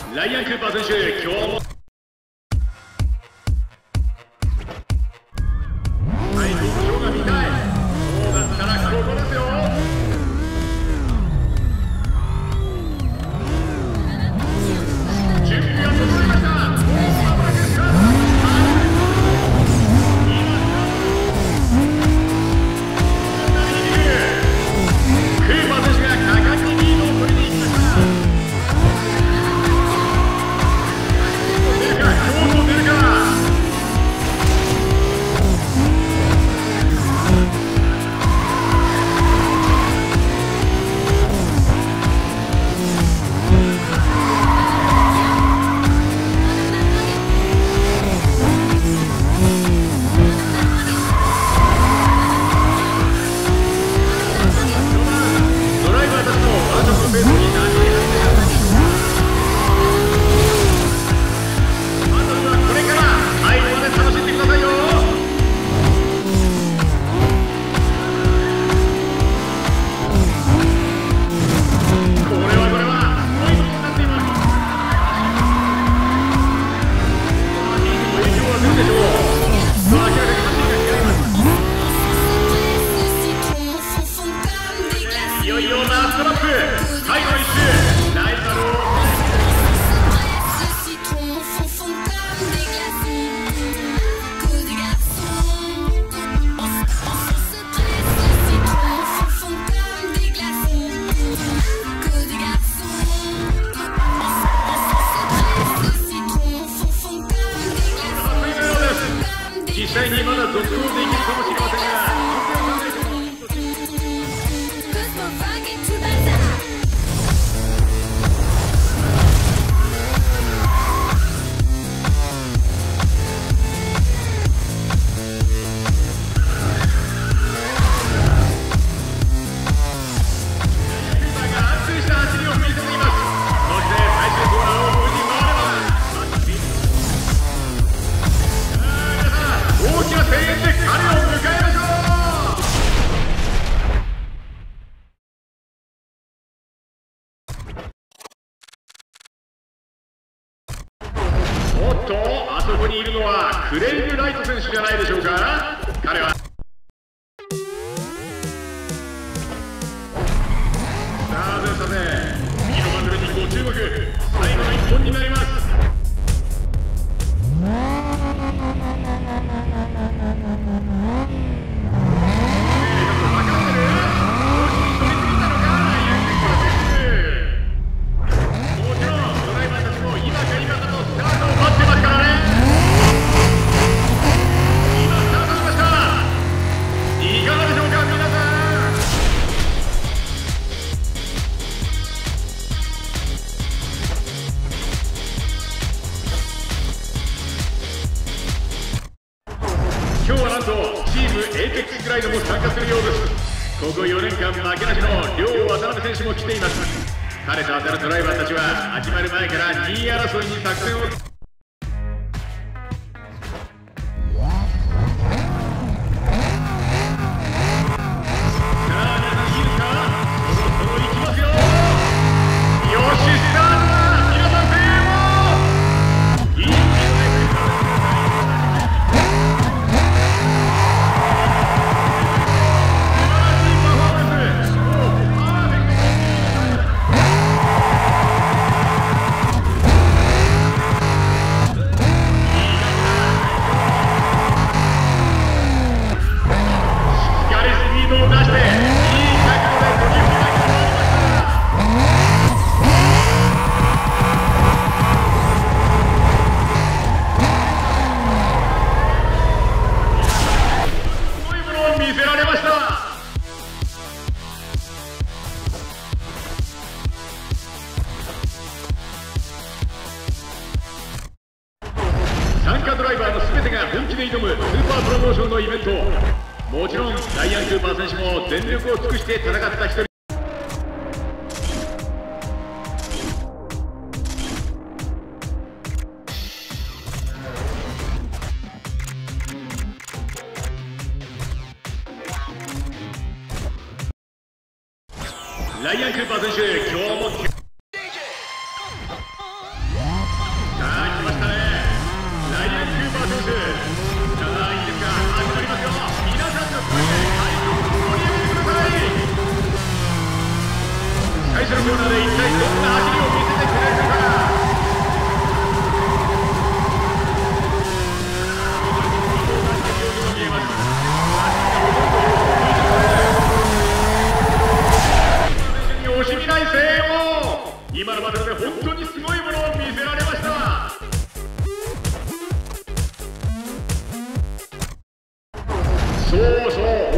ライアン・クーパー選手、今日も最後の表が見たい。そうだったらここですよ。準備が整いました。クーパー選手が果敢にリードを取りに行きました。出るか、京都出るか。実際にまだ続行できるかもしれませんが、安定した走りを見せています。そして最終コーナーを無事回れば大きな声援で彼を迎えましょう。おっと、あそこにいるのはクレイグ・ライト選手じゃないでしょうか。彼はさてさて、右のバトルにご注目。最後の一本になります。今日はなんとチームエイペックスグライドも参加するようです。ここ4年間負けなしの両渡辺選手も来ています。彼と当たるドライバーたちは始まる前から2位争いに作戦を参加ドライバーの全てが本気で挑むスーパープロモーションのイベント。もちろんライアン・クーパー選手も全力を尽くして戦った一人。ライアン・クーパー選手、今日も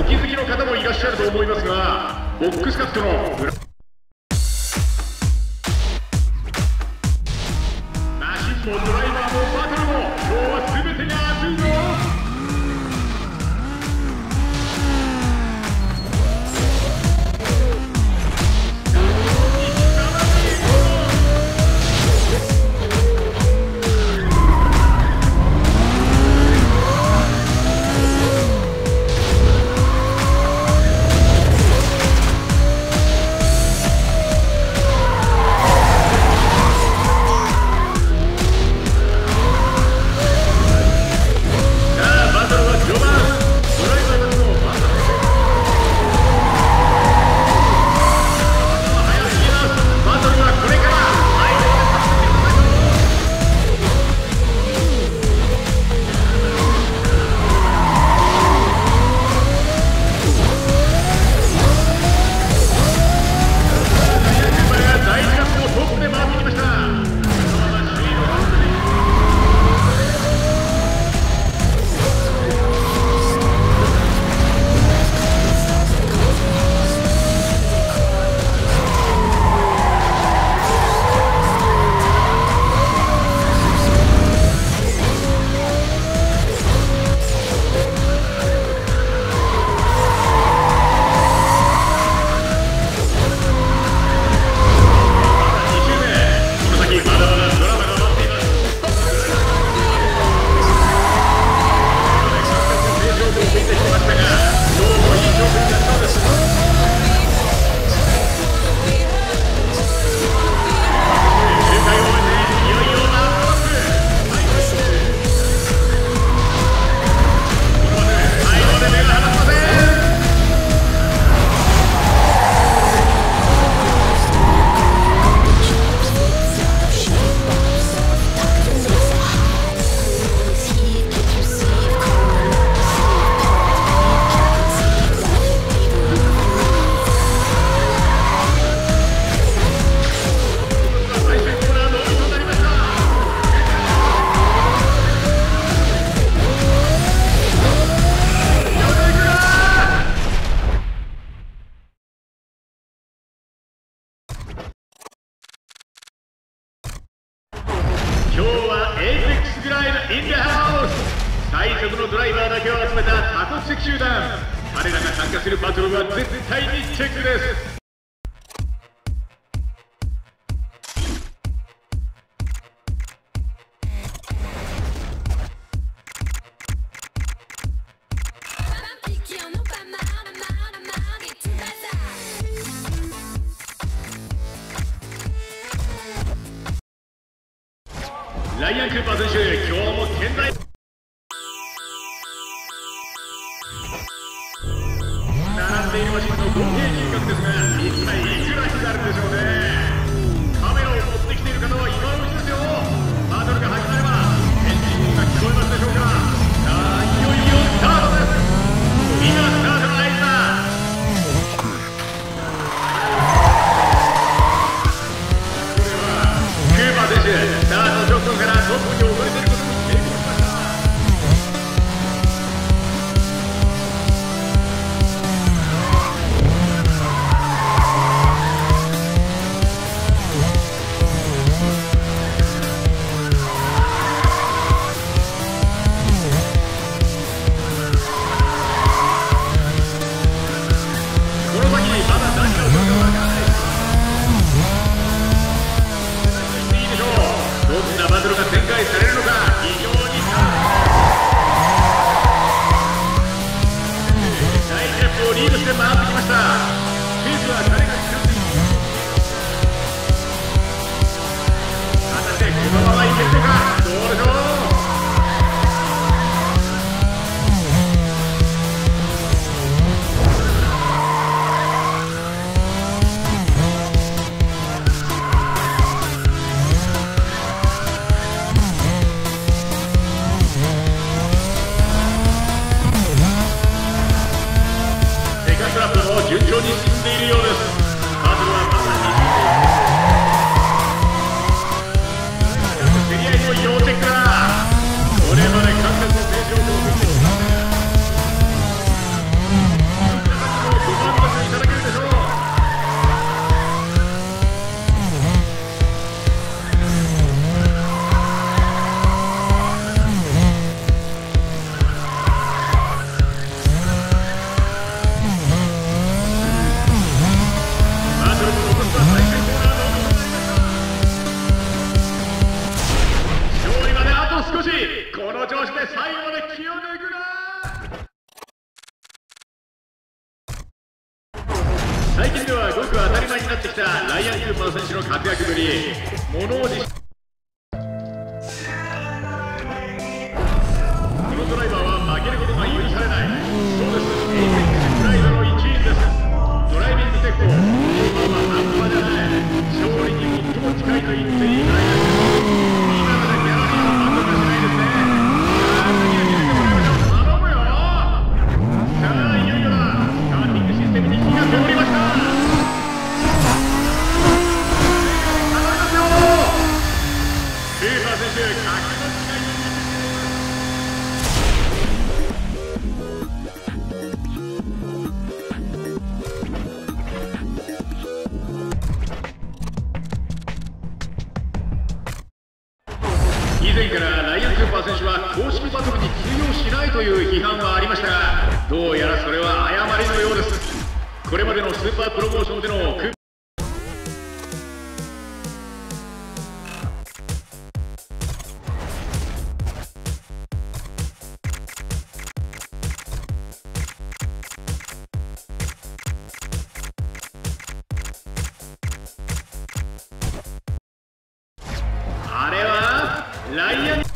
お気づきの方もいらっしゃると思いますが、ボックスカットのマシンもドライバーもバトルも今日は全てが熱いぞ。今日はエイペックスグライドインダハウス。最速のドライバーだけを集めた多国籍集団。彼らが参加するバトルは絶対にチェックです。ライアン・クーパー選手、今日も健在。並んでいるマシンの合計金額ですが、一体いくらになるんでしょうね。カメラを持ってきている方は今のうちですよ。バトルが始まればエンジン音が聞こえますでしょうか。さあ、いよいよスタートです。今スタートの合図だ。これはクーパー選手、スタート直後からトップに遅れていることに成功しました。この先まだ何が起こるかわからない。いいでしょう。どんなバトルが展開されるのか非常に大ジャンプをリードして回ってきました。ペースは誰が掴んでいる。果たしてこのままいけるのか。どうでしょう。トラップも順調に進んでいるようです。バトルはまだ20分。競り合いも要チェックだ。これまで数々の選手を送ってきました。 調子で最後まで気を抜くな。最近ではごく当たり前になってきたライアン・クーパー選手の活躍ぶり、物おじこのドライバーは負けることが許されない。そうです、エイペックスプライドの一員です。ドライビングテクト、今は半端じゃない。勝利に最も近いと言っていいぐらいです。今までギャラリーも満足はしないですね。さあ次は見せてもらいましょう。頼むよ。さあいよいよだ。スターティングシステムに火が通りました。クーパー選手、格の違いに以前からライアン・クーパー選手は公式バトルに通用しないという批判はありましたが、どうやらそれは誤りのようです。これまでのスーパープロモーションでのクーあれはライアン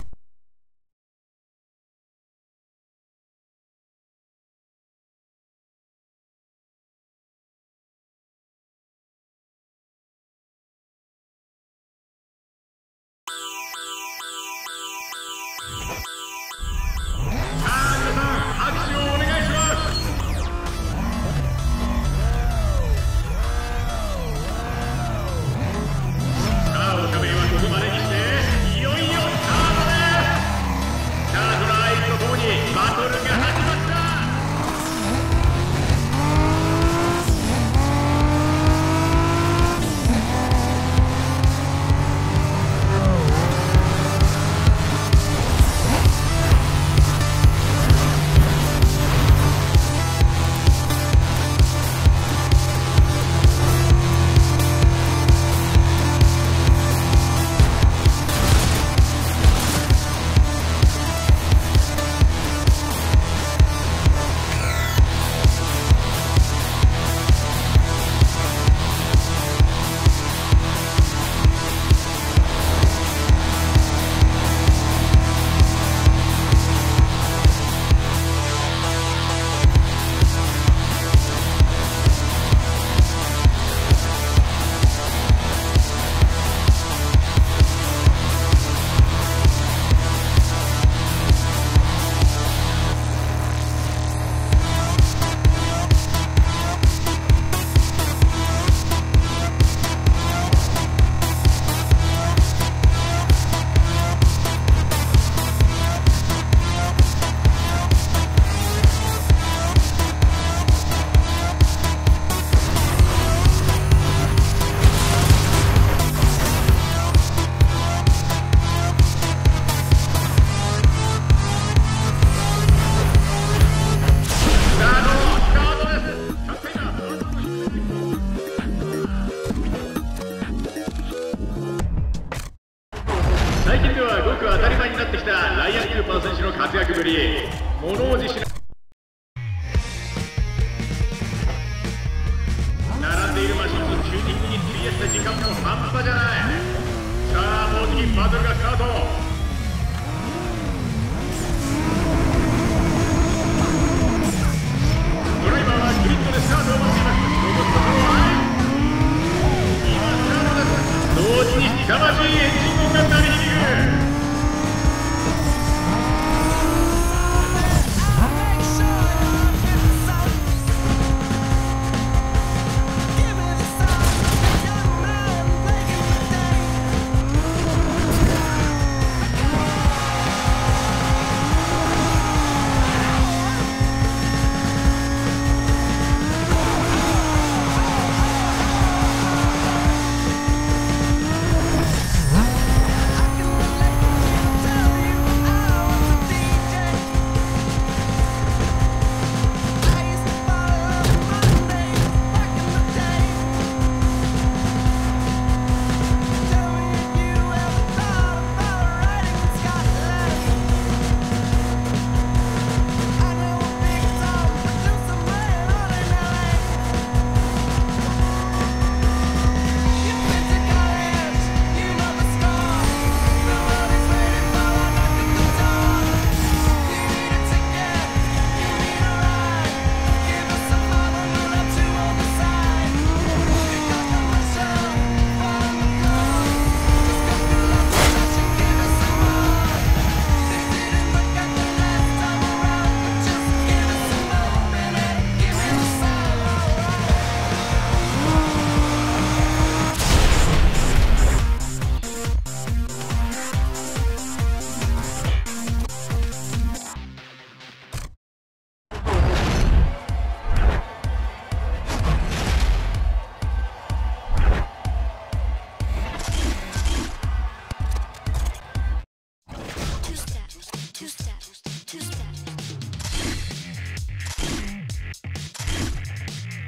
最近ではごく当たり前になってきたライアン・クーパー選手の活躍ぶり、物おじしない。